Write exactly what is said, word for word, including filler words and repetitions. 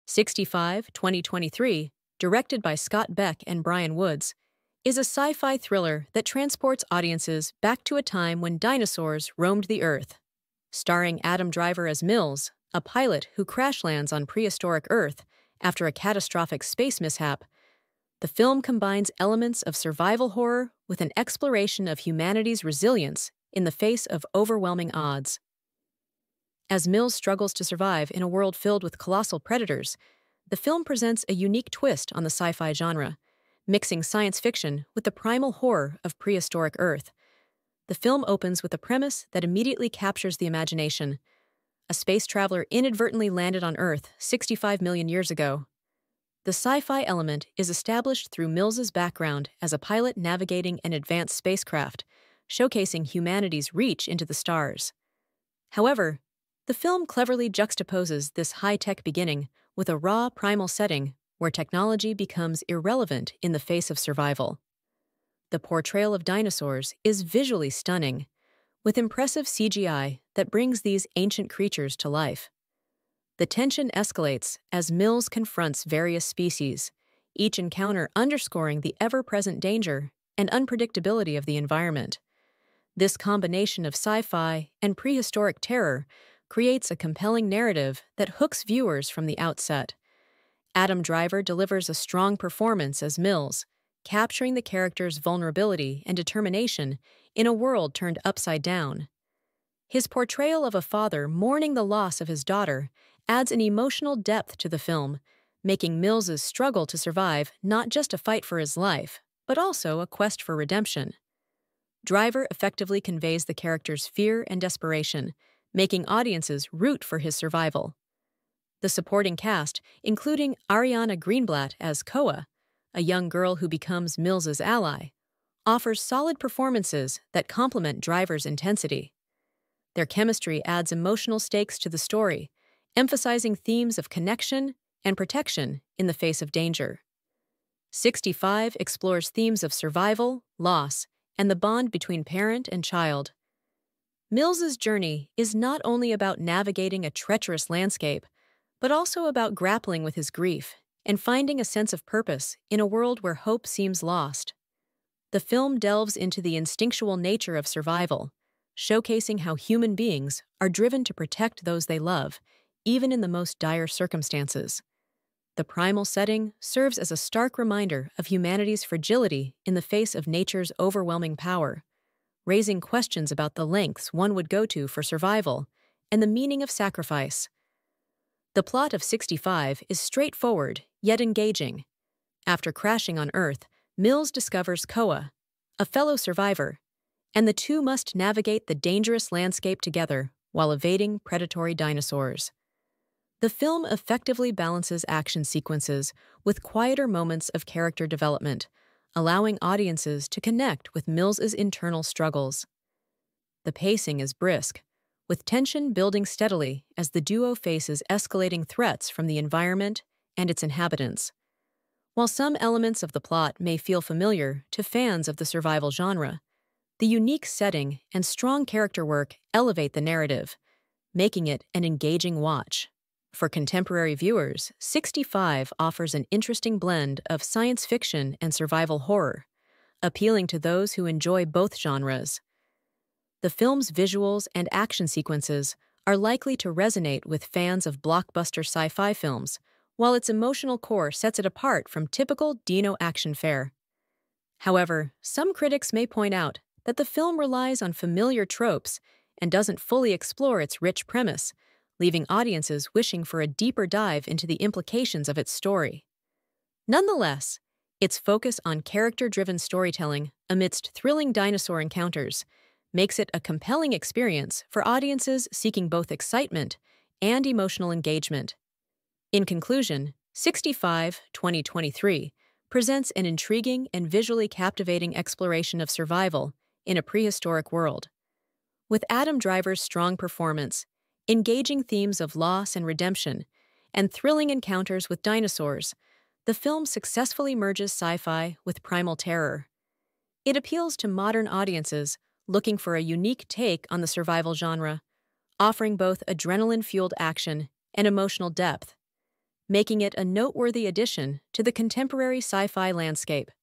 sixty-five, twenty twenty-three, directed by Scott Beck and Brian Woods, is a sci-fi thriller that transports audiences back to a time when dinosaurs roamed the Earth. Starring Adam Driver as Mills, a pilot who crash lands on prehistoric Earth after a catastrophic space mishap, the film combines elements of survival horror with an exploration of humanity's resilience in the face of overwhelming odds. As Mills struggles to survive in a world filled with colossal predators, the film presents a unique twist on the sci-fi genre, mixing science fiction with the primal horror of prehistoric Earth. The film opens with a premise that immediately captures the imagination. A space traveler inadvertently landed on Earth sixty-five million years ago. The sci-fi element is established through Mills's background as a pilot navigating an advanced spacecraft, showcasing humanity's reach into the stars. However, the film cleverly juxtaposes this high-tech beginning with a raw primal setting where technology becomes irrelevant in the face of survival. The portrayal of dinosaurs is visually stunning, with impressive C G I that brings these ancient creatures to life. The tension escalates as Mills confronts various species, each encounter underscoring the ever-present danger and unpredictability of the environment. This combination of sci-fi and prehistoric terror creates a compelling narrative that hooks viewers from the outset. Adam Driver delivers a strong performance as Mills, capturing the character's vulnerability and determination in a world turned upside down. His portrayal of a father mourning the loss of his daughter adds an emotional depth to the film, making Mills's struggle to survive not just a fight for his life, but also a quest for redemption. Driver effectively conveys the character's fear and desperation, making audiences root for his survival. The supporting cast, including Ariana Greenblatt as Koa, a young girl who becomes Mills's ally, offers solid performances that complement Driver's intensity. Their chemistry adds emotional stakes to the story, emphasizing themes of connection and protection in the face of danger. sixty-five explores themes of survival, loss, and the bond between parent and child. Mills's journey is not only about navigating a treacherous landscape, but also about grappling with his grief and finding a sense of purpose in a world where hope seems lost. The film delves into the instinctual nature of survival, showcasing how human beings are driven to protect those they love, even in the most dire circumstances. The primal setting serves as a stark reminder of humanity's fragility in the face of nature's overwhelming power, raising questions about the lengths one would go to for survival and the meaning of sacrifice. The plot of sixty-five is straightforward, yet engaging. After crashing on Earth, Mills discovers Koa, a fellow survivor, and the two must navigate the dangerous landscape together while evading predatory dinosaurs. The film effectively balances action sequences with quieter moments of character development, allowing audiences to connect with Mills's internal struggles. The pacing is brisk, with tension building steadily as the duo faces escalating threats from the environment and its inhabitants. While some elements of the plot may feel familiar to fans of the survival genre, the unique setting and strong character work elevate the narrative, making it an engaging watch. For contemporary viewers, sixty-five offers an interesting blend of science fiction and survival horror, appealing to those who enjoy both genres. The film's visuals and action sequences are likely to resonate with fans of blockbuster sci-fi films, while its emotional core sets it apart from typical dino action fare. However, some critics may point out that the film relies on familiar tropes and doesn't fully explore its rich premise, leaving audiences wishing for a deeper dive into the implications of its story. Nonetheless, its focus on character-driven storytelling amidst thrilling dinosaur encounters makes it a compelling experience for audiences seeking both excitement and emotional engagement. In conclusion, sixty-five, twenty twenty-three presents an intriguing and visually captivating exploration of survival in a prehistoric world. With Adam Driver's strong performance, engaging themes of loss and redemption, and thrilling encounters with dinosaurs, the film successfully merges sci-fi with primal terror. It appeals to modern audiences looking for a unique take on the survival genre, offering both adrenaline-fueled action and emotional depth. making it a noteworthy addition to the contemporary sci-fi landscape.